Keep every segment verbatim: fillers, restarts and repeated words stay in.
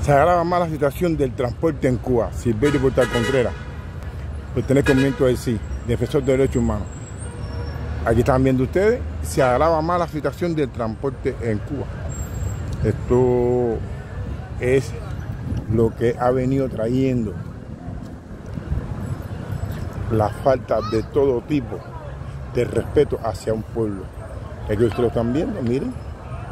Se agrava más la situación del transporte en Cuba. Silverio Portal Contreras, pertenece al movimiento del sí, defensor de derechos humanos. Aquí están viendo ustedes, se agrava más la situación del transporte en Cuba. Esto es lo que ha venido trayendo la falta de todo tipo de respeto hacia un pueblo. Aquí ustedes lo están viendo, miren.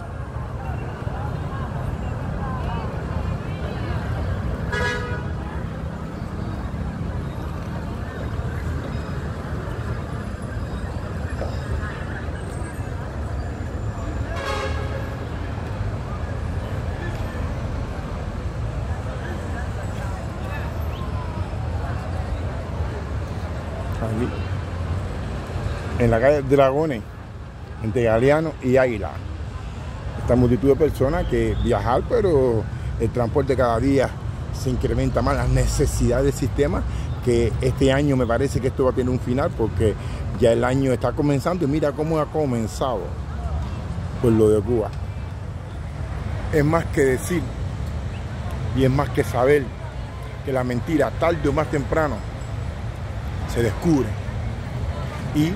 Aquí, en la calle Dragones, entre Galeano y Águila. Esta multitud de personas que viajar, pero el transporte cada día se incrementa más, las necesidades del sistema, que este año me parece que esto va a tener un final, porque ya el año está comenzando y mira cómo ha comenzado por lo de Cuba. Es más que decir y es más que saber que la mentira tarde o más temprano se descubre y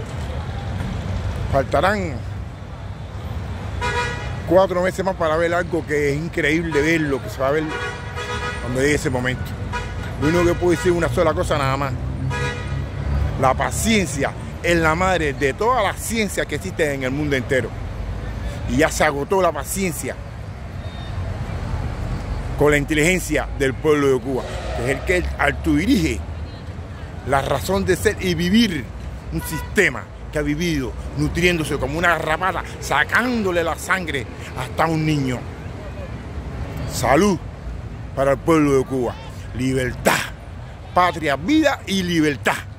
faltarán cuatro meses más para ver algo que es increíble verlo, que se va a ver cuando llegue ese momento. Lo único que puedo decir es una sola cosa nada más: la paciencia es la madre de todas las ciencias que existen en el mundo entero, y ya se agotó la paciencia con la inteligencia del pueblo de Cuba, que es el que autodirige la razón de ser y vivir un sistema que ha vivido nutriéndose como una garrapata, sacándole la sangre hasta un niño. Salud para el pueblo de Cuba. Libertad, patria, vida y libertad.